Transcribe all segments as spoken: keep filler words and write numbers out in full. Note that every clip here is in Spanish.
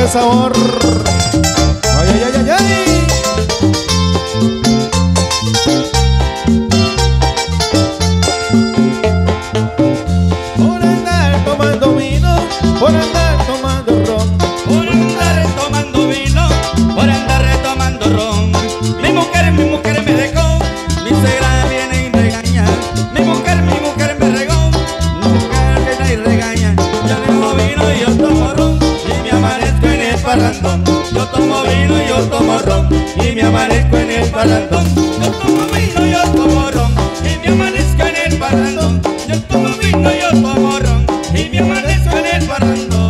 qué sabor. Ay, ay, ay, ay, ay. Por andar tomando vino, por andar tomando ron, por andar tomando vino, por andar tomando ron. Mi mujer, mi mujer me dejó, mi suegra viene y regaña. Mi mujer, mi mujer me regó, mi mujer viene y regaña. Yo tomo vino y yo tomo ron, y me amanezco en el parrandón. Yo tomo vino y yo tomo ron, y me amanezco en el parrandón. Yo tomo vino y yo tomo ron, y me amanezco en el parrandón. Yo tomo vino y yo tomo ron, y me amanezco en el parrandón.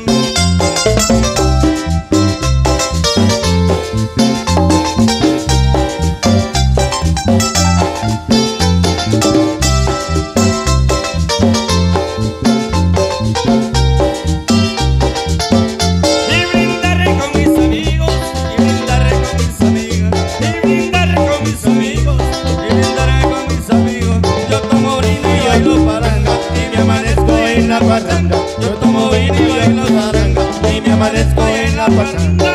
Yo tomo vino y bailo zaranga, y me amanezco en la parranda.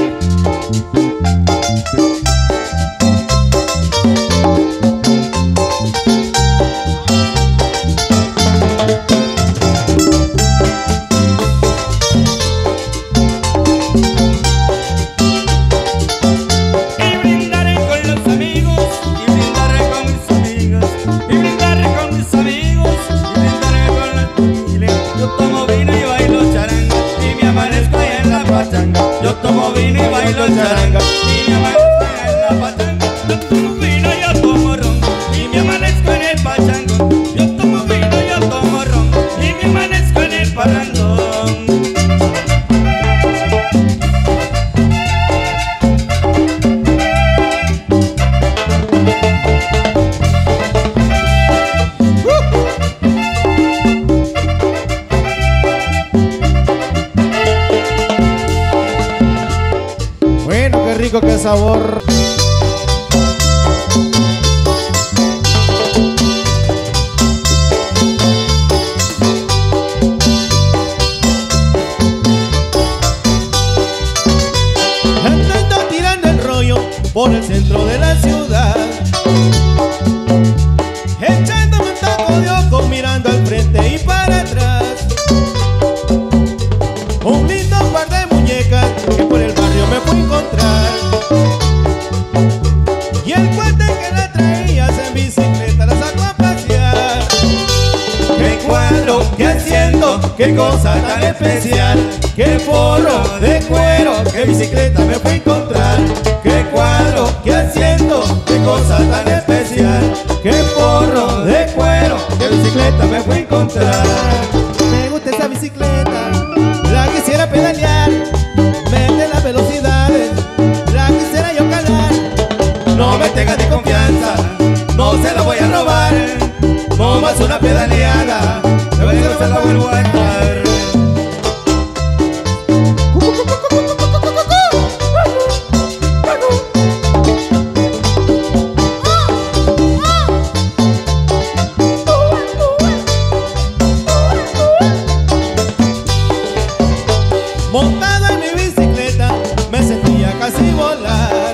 Y brindaré con los amigos, y brindaré con mis amigas, y brindaré con mis amigos, y brindaré con los... Yo tomo vino y bailo charanga, y me amanezco en la pachanga. Yo tomo vino y bailo charanga, y me amanezco en la pachanga. Yo tomo vino y yo tomo ron, y me amanezco en el pachango. Yo tomo vino y yo tomo ron, y me amanezco en el parrandón. Qué rico, qué sabor. Andando tirando el rollo por el centro de la ciudad, echándome un taco de ojo, mirando al frente y para atrás. Un lindo par de muñecas que por el barrio me fui a encontrar, y el cuate que la traías en bicicleta la sacó a pasear. Qué cuadro, qué haciendo, qué cosa tan especial. Qué forro de cuero, qué bicicleta me fui a encontrar. Qué cuadro, qué haciendo, qué cosa tan especial. Qué forro de cuero, qué bicicleta me fui a encontrar. Me gusta esa bicicleta, la quisiera pedalear, mete las velocidades, la quisiera yo calar. No me tengas de confianza, no se la voy a robar. No más una pedaleada, luego se la vuelvo a entrar. Montada en mi bicicleta me sentía casi volar,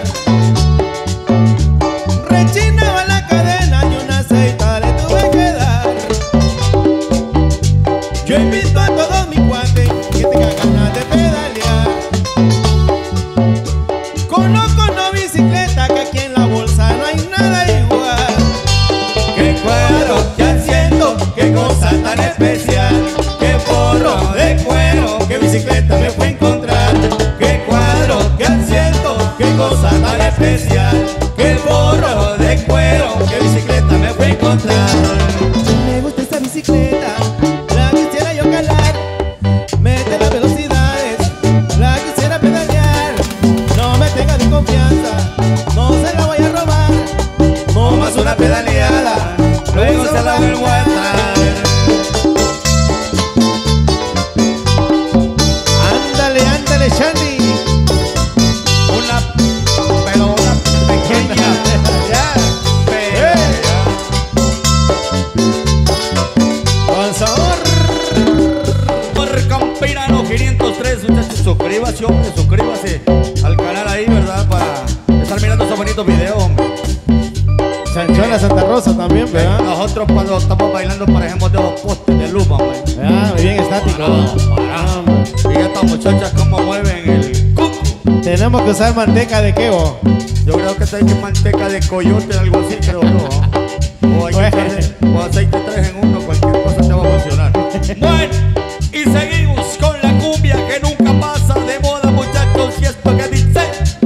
rechinaba la cadena y una aceitada le tuve que dar. Yo invito a todos mis cuates que tengan ganas de pedalear, conozco una bicicleta que aquí en la bolsa no hay nada igual. Qué cuero, qué haciendo, qué cosa tan especial. Qué forro de cuero, qué bicicleta me fui a encontrar. Qué cuadro, qué haciendo, qué cosa tan suscríbase, hombre, suscríbase al canal ahí, ¿verdad? Para estar mirando esos bonitos videos, hombre. Chanchuela Santa Rosa también, ¿verdad? Nosotros cuando estamos bailando parecemos de los postes de luz, hombre. Ah, bien estático. No, para. Y estas muchachas cómo mueven el cuco. Tenemos que usar manteca de qué, vos. Yo creo que hay que manteca de coyote, algo así, creo yo. O, hay que echarle, o aceite tres en uno, cualquier cosa te va a funcionar. Bueno, y seguimos con la cumbia que nunca pasa de moda, muchachos, y esto que dice.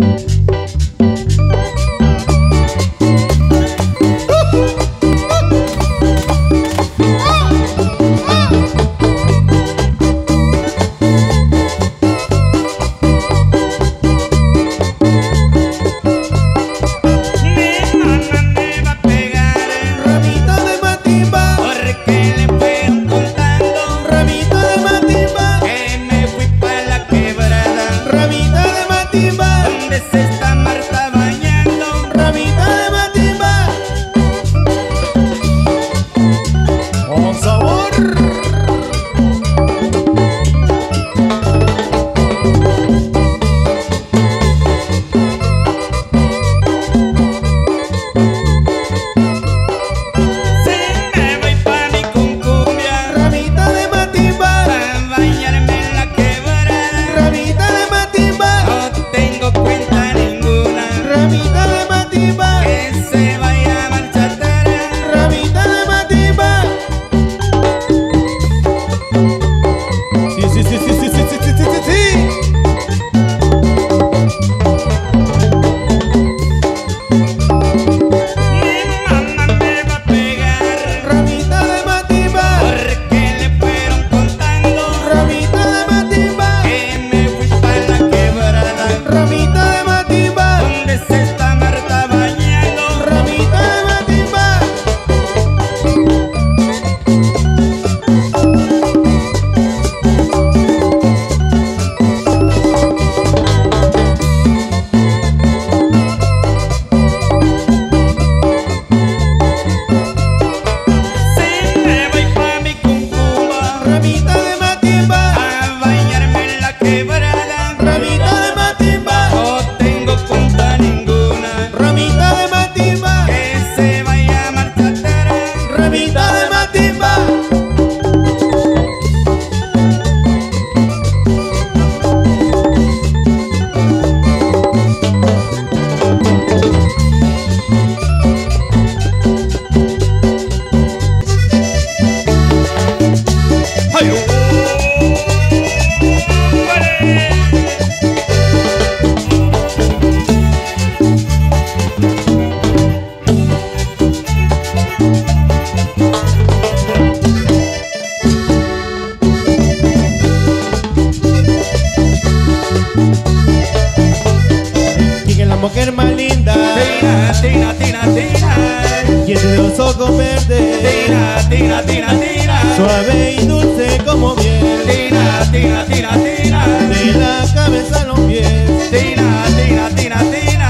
Mujer más linda, tina, tina, tina, tina, y tiene los ojos verdes, tina, tina, tina, tina, suave y dulce como miel, tina, tina, tina, tina, de la cabeza a los pies, tina, tina, tina, tina.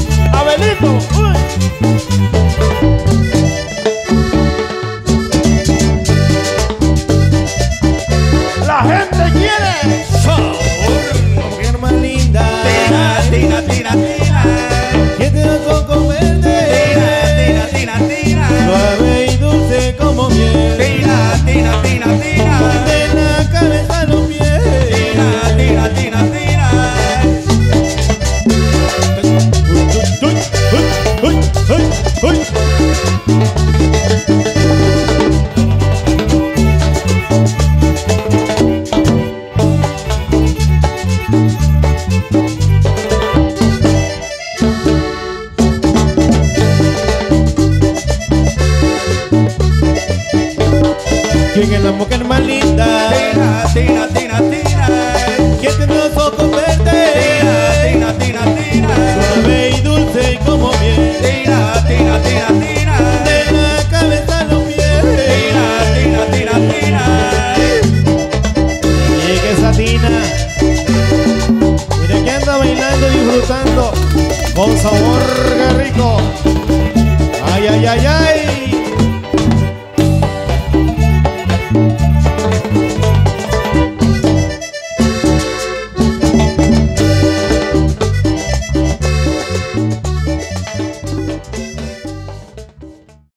Abelito, uy. disfrutando con sabor, qué rico. Ay, ay, ay, ay.